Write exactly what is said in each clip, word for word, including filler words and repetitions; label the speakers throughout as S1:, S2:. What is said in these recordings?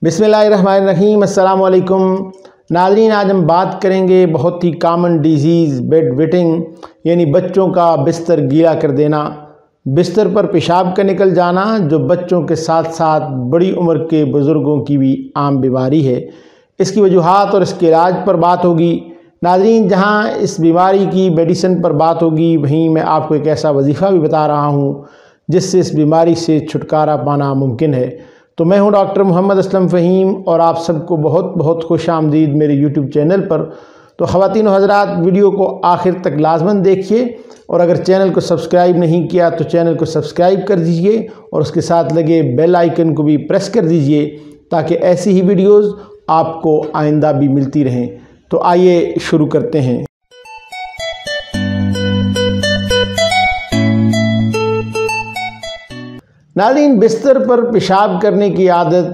S1: बिस्मिल्लाहिर्रहमानिर्रहीम। अस्सलाम वालेकुम नाज़रीन, आज हम बात करेंगे बहुत ही कॉमन डिज़ीज़ बेड वेटिंग, यानी बच्चों का बिस्तर गीला कर देना, बिस्तर पर पेशाब का निकल जाना, जो बच्चों के साथ साथ बड़ी उम्र के बुज़ुर्गों की भी आम बीमारी है। इसकी वजूहात और इसके इलाज पर बात होगी। नाज़रीन, जहां इस बीमारी की मेडिसिन पर बात होगी, वहीं मैं आपको एक ऐसा वजीफ़ा भी बता रहा हूं जिससे इस बीमारी से छुटकारा पाना मुमकिन है। तो मैं हूं डॉक्टर मोहम्मद असलम फ़हीम और आप सबको बहुत बहुत खुश आमदीद मेरे यूट्यूब चैनल पर। तो ख़वातीन और हज़रात, वीडियो को आखिर तक लाजमन देखिए और अगर चैनल को सब्सक्राइब नहीं किया तो चैनल को सब्सक्राइब कर दीजिए और उसके साथ लगे बेल आइकन को भी प्रेस कर दीजिए ताकि ऐसी ही वीडियोज़ आपको आइंदा भी मिलती रहें। तो आइए शुरू करते हैं। नाज़रीन, बिस्तर पर पेशाब करने की आदत,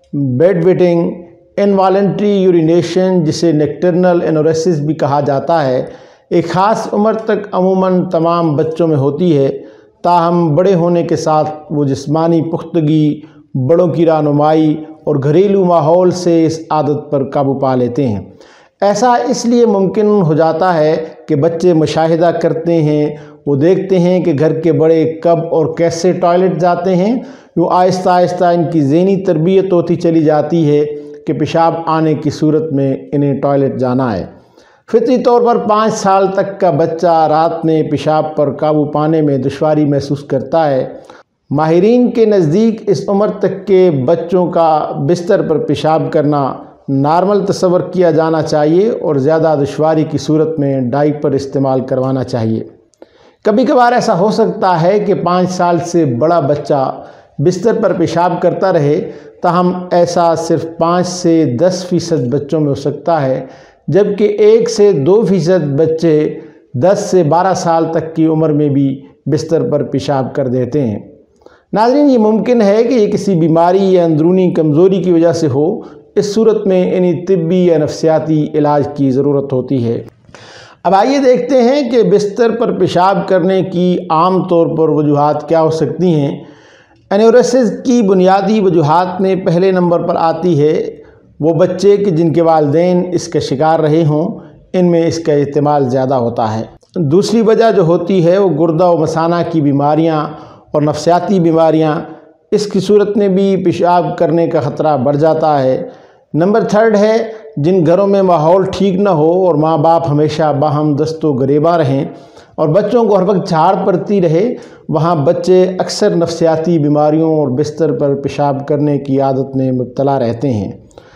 S1: बेड वेटिंग, इनवॉलंटरी यूरिनेशन, जिसे नॉकटर्नल एनोरेसिस भी कहा जाता है, एक ख़ास उम्र तक अमूमन तमाम बच्चों में होती है। ताहम बड़े होने के साथ वो जिस्मानी पुख्तगी, बड़ों की रहनुमाई और घरेलू माहौल से इस आदत पर काबू पा लेते हैं। ऐसा इसलिए मुमकिन हो जाता है कि बच्चे मुशाहिदा करते हैं, वो देखते हैं कि घर के बड़े कब और कैसे टॉयलेट जाते हैं। वो आहिस्ता आहिस्ता इनकी ज़हनी तरबियत होती चली जाती है कि पेशाब आने की सूरत में इन्हें टॉयलेट जाना है। फितरी तौर पर पाँच साल तक का बच्चा रात में पेशाब पर काबू पाने में दुश्वारी महसूस करता है। माहिरीन के नज़दीक इस उम्र तक के बच्चों का बिस्तर पर पेशाब करना नॉर्मल तस्वर किया जाना चाहिए और ज़्यादा दुश्वारी की सूरत में डायपर इस्तेमाल करवाना चाहिए। कभी कभार ऐसा हो सकता है कि पाँच साल से बड़ा बच्चा बिस्तर पर पेशाब करता रहे, ताहम ऐसा सिर्फ पाँच से दस फ़ीसद बच्चों में हो सकता है, जबकि एक से दो फ़ीसद बच्चे दस से बारह साल तक की उम्र में भी बिस्तर पर पेशाब कर देते हैं। नाज़रीन, ये मुमकिन है कि ये किसी बीमारी या अंदरूनी कमज़ोरी की वजह से हो। इस सूरत में इन्हें तिब्बी या नफ्सियाती इलाज की ज़रूरत होती है। अब आइए देखते हैं कि बिस्तर पर पेशाब करने की आम तौर पर वजूहात क्या हो सकती हैं। एनोरेसिस की बुनियादी वजूहात में पहले नंबर पर आती है वो बच्चे कि जिनके वालिदैन इसके शिकार रहे हों, इनमें इसका इस्तेमाल ज़्यादा होता है। दूसरी वजह जो होती है वो गुर्दा व मसाना की बीमारियां और नफ्सियाती बीमारियां, इसकी सूरत में भी पेशाब करने का ख़तरा बढ़ जाता है। नंबर थर्ड है जिन घरों में माहौल ठीक न हो और माँ बाप हमेशा बाहम दस्तो गरेबा रहें और बच्चों को हर वक्त झाड़ पड़ती रहे, वहाँ बच्चे अक्सर नफ्सियाती बीमारियों और बिस्तर पर पेशाब करने की आदत में मुब्तला रहते हैं।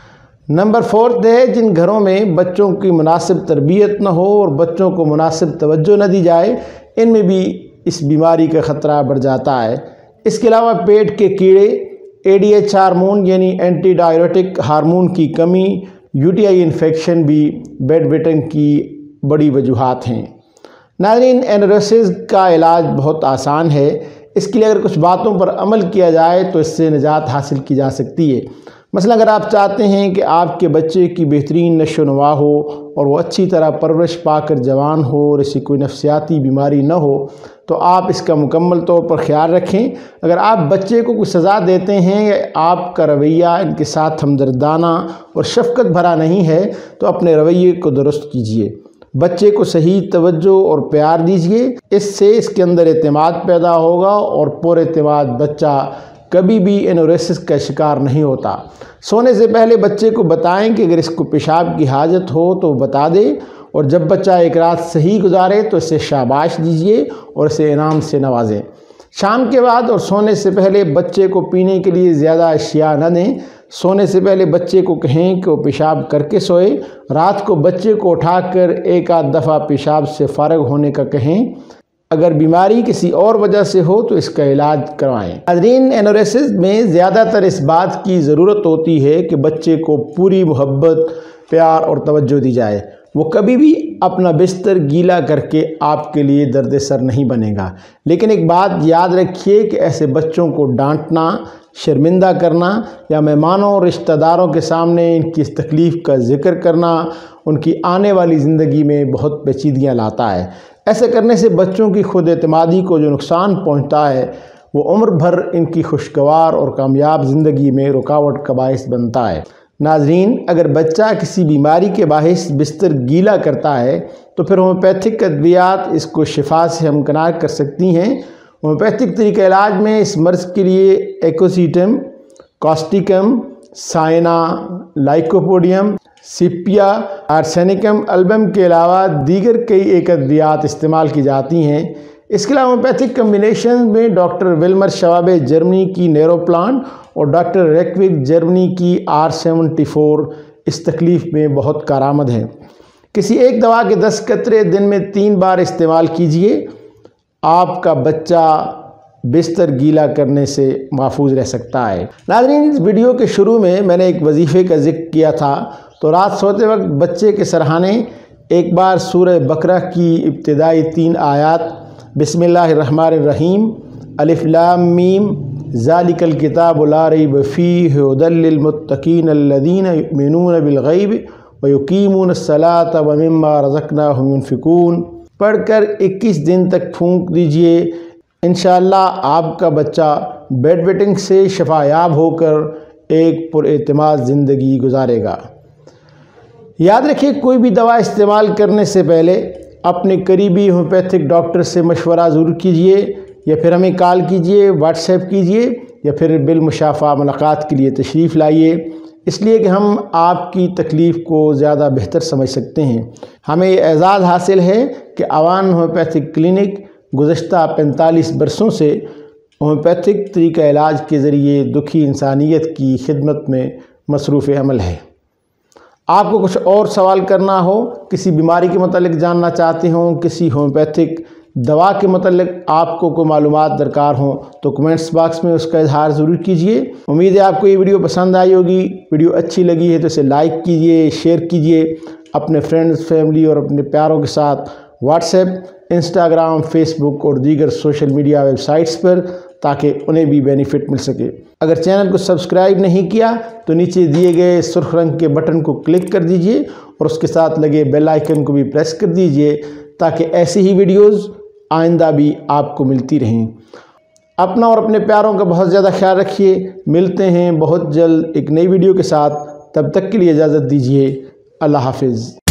S1: नंबर फोर्थ है जिन घरों में बच्चों की मुनासिब तरबियत न हो और बच्चों को मुनासिब तवज्जो न दी जाए, इनमें भी इस बीमारी का ख़तरा बढ़ जाता है। इसके अलावा पेट के कीड़े, ए डी एच हार्मोन यानी एंटी डायरेटिक हार्मोन की कमी, यू टी आई इन्फेक्शन भी बेड वेटिंग की बड़ी वजूहात हैं। नाज़रीन, एनोरेसिस का इलाज बहुत आसान है। इसके लिए अगर कुछ बातों पर अमल किया जाए तो इससे निजात हासिल की जा सकती है। मसलन अगर आप चाहते हैं कि आपके बच्चे की बेहतरीन नशो नुमा हो और वो अच्छी तरह परवरिश पाकर जवान हो और इसी कोई नफ्सियाती बीमारी न हो, तो आप इसका मुकम्मल तौर पर ख्याल रखें। अगर आप बच्चे को कुछ सज़ा देते हैं या आपका रवैया इनके साथ हमदर्दाना और शफ़क़त भरा नहीं है, तो अपने रवैये को दुरुस्त कीजिए, बच्चे को सही तवज्जो और प्यार दीजिए। इससे इसके अंदर एतमाद पैदा होगा और पुरएतमाद बच्चा कभी भी एनोरेसिस का शिकार नहीं होता। सोने से पहले बच्चे को बताएं कि अगर इसको पेशाब की हाजत हो तो बता दे और जब बच्चा एक रात सही गुजारे तो इसे शाबाश दीजिए और इसे इनाम से नवाजें। शाम के बाद और सोने से पहले बच्चे को पीने के लिए ज़्यादा अशिया न दें। सोने से पहले बच्चे को कहें कि वो पेशाब करके सोए। रात को बच्चे को उठाकर एक आध दफ़ा पेशाब से फ़ारिग होने का कहें। अगर बीमारी किसी और वजह से हो तो इसका इलाज करवाएं। नाज़रीन, एनोरेसिस में ज़्यादातर इस बात की ज़रूरत होती है कि बच्चे को पूरी मोहब्बत, प्यार और तवज्जो दी जाए। वो कभी भी अपना बिस्तर गीला करके आपके लिए दर्द सर नहीं बनेगा। लेकिन एक बात याद रखिए कि ऐसे बच्चों को डांटना, शर्मिंदा करना या मेहमानों और रिश्तेदारों के सामने इनकी इस तकलीफ़ का ज़िक्र करना उनकी आने वाली ज़िंदगी में बहुत पेचीदगियाँ लाता है। ऐसे करने से बच्चों की खुद एतमादी को जो नुकसान पहुँचता है وہ عمر بھر ان کی خوشگوار اور کامیاب زندگی میں رکاوٹ کا باعث بنتا ہے۔ ناظرین، اگر بچہ کسی بیماری کے باعث بستر گیلا کرتا ہے تو پھر ہومیوپیتھک ادویات اس کو شفا سے ہمکنار کر سکتی ہیں۔ ہومیوپیتھک طریقہ علاج میں اس مرض کے لیے ایکوسیٹم، کاسٹیکم، سائنا، لائکوپوڈیم، سیپیا، آرسینکم البم کے علاوہ دیگر کئی ایک ادویات استعمال کی جاتی ہیں۔ اس کے علاوہ ہومیوپیتھک کمبینیشن میں ڈاکٹر ولمر شوابے جرمنی کی نیرو پلانٹ اور ڈاکٹر ریکوک جرمنی کی آر سیونٹی فور اس تکلیف میں بہت کارآمد ہیں۔ کسی ایک دوا کے دس قطرے دن میں تین بار استعمال کیجیے، آپ کا بچہ بستر گیلا کرنے سے محفوظ رہ سکتا ہے۔ ناظرین، اس ویڈیو کے شروع میں میں نے ایک وظیفے کا ذکر کیا تھا، تو رات سوتے وقت بچے کے سرہانے ایک بار سورہ بقرہ کی ابتدائی تین آیات بسم اللہ الرحمن الرحیم الف لام میم ذالک الکتاب لا ریب فیہ ھدی للمتقین الذین یؤمنون بالغیب ویقیمون الصلاۃ ومما رزقناہم ینفقون پڑھ کر اکیس دن تک پھونک دیجئے۔ انشاءاللہ آپ کا بچہ بیڈ ویٹنگ سے شفا یاب ہو کر ایک پر اعتماد زندگی گزارے گا۔ یاد رکھیے، کوئی بھی دوا استعمال کرنے سے پہلے اپنے قریبی ہومیوپیتھک ڈاکٹر سے مشورہ ضرور کیجیے، یا پھر ہمیں کال کیجیے، واٹس ایپ کیجیے، یا پھر بالمشافہ ملاقات کے لیے تشریف لائیے، اس لیے کہ ہم آپ کی تکلیف کو زیادہ بہتر سمجھ سکتے ہیں۔ ہمیں یہ اعزاز حاصل ہے کہ اوان ہومیوپیتھک کلینک گزشتہ پینتالیس برسوں سے ہومیوپیتھک طریقہ علاج کے ذریعے دکھی انسانیت کی خدمت میں مصروف عمل ہے۔ آپ کو کچھ اور سوال کرنا ہو، کسی بیماری کے متعلق جاننا چاہتے ہوں، کسی ہومیوپیتھک دوا کے متعلق آپ کو کوئی معلومات درکار ہوں تو کمنٹس باکس میں اس کا اظہار ضرور کیجیے۔ امید ہے آپ کو یہ ویڈیو پسند آئی ہوگی۔ ویڈیو اچھی لگی ہے تو اسے لائک کیجیے، شیئر کیجیے اپنے فرینڈز، فیملی اور اپنے پیاروں کے ساتھ WhatsApp, Instagram, Facebook اور دیگر سوشل میڈیا ویب سائٹس پر، تاکہ انہیں بھی بینیفٹ مل سکے۔ اگر چینل کو سبسکرائب نہیں کیا تو نیچے دیے گئے سرخ رنگ کے بٹن کو کلک کر دیجئے اور اس کے ساتھ لگے بیل آئیکن کو بھی پریس کر دیجئے، تاکہ ایسی ہی ویڈیوز آئندہ بھی آپ کو ملتی رہیں۔ اپنا اور اپنے پیاروں کا بہت زیادہ خیال رکھیے۔ ملتے ہیں بہت جلد ایک نئی ویڈیو کے ساتھ، تب تک کے لیے اجازت دیجیے۔ اللہ حافظ۔